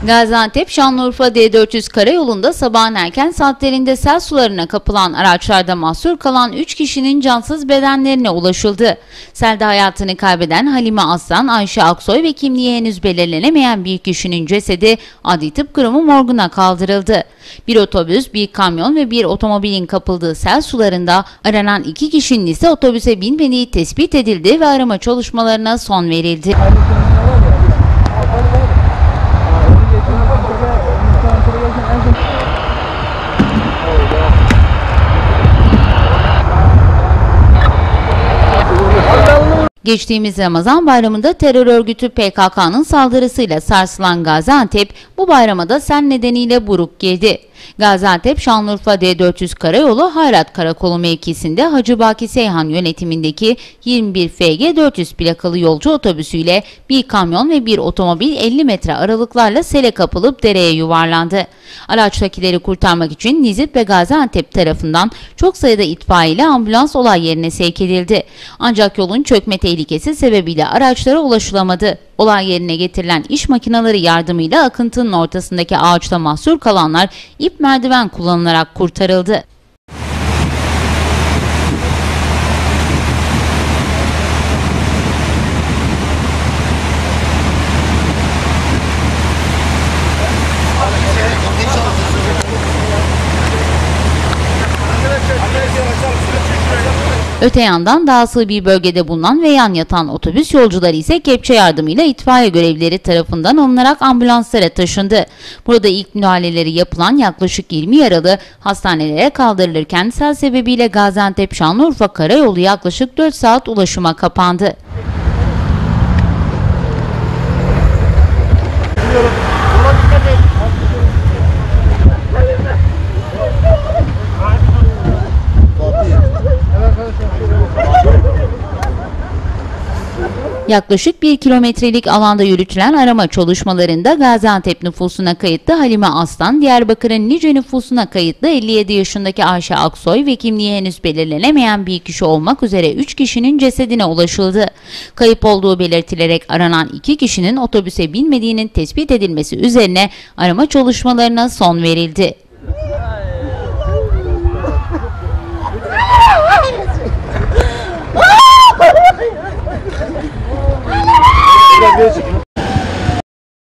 Gaziantep-Şanlıurfa D400 karayolunda sabahın erken saatlerinde sel sularına kapılan araçlarda mahsur kalan 3 kişinin cansız bedenlerine ulaşıldı. Selde hayatını kaybeden Halime Aslan, Ayşe Aksoy ve kimliği henüz belirlenemeyen bir kişinin cesedi Adli Tıp Kurumu morguna kaldırıldı. Bir otobüs, bir kamyon ve bir otomobilin kapıldığı sel sularında aranan 2 kişinin ise otobüse binmediği tespit edildi ve arama çalışmalarına son verildi. Geçtiğimiz Ramazan bayramında terör örgütü PKK'nın saldırısıyla sarsılan Gaziantep, bu bayrama da sel nedeniyle buruk girdi. Gaziantep-Şanlıurfa D400 karayolu Hayrat Karakolu mevkisinde Hacı Baki Seyhan yönetimindeki 21 FG 400 plakalı yolcu otobüsüyle bir kamyon ve bir otomobil 50 metre aralıklarla sele kapılıp dereye yuvarlandı. Araçtakileri kurtarmak için Nizip ve Gaziantep tarafından çok sayıda itfaiye ile ambulans olay yerine sevk edildi. Ancak yolun çökme tehlikesi sebebiyle araçlara ulaşılamadı. Olay yerine getirilen iş makineleri yardımıyla akıntının ortasındaki ağaçta mahsur kalanlar ip merdiven kullanılarak kurtarıldı. Öte yandan daha sığ bir bölgede bulunan ve yan yatan otobüs yolcuları ise kepçe yardımıyla itfaiye görevlileri tarafından alınarak ambulanslara taşındı. Burada ilk müdahaleleri yapılan yaklaşık 20 yaralı hastanelere kaldırılırken sel sebebiyle Gaziantep-Şanlıurfa karayolu yaklaşık 4 saat ulaşıma kapandı. Yaklaşık 1 kilometrelik alanda yürütülen arama çalışmalarında Gaziantep nüfusuna kayıtlı Halime Aslan, Diyarbakır'ın Nice nüfusuna kayıtlı 57 yaşındaki Ayşe Aksoy ve kimliği henüz belirlenemeyen bir kişi olmak üzere 3 kişinin cesedine ulaşıldı. Kayıp olduğu belirtilerek aranan 2 kişinin otobüse binmediğinin tespit edilmesi üzerine arama çalışmalarına son verildi. Biraz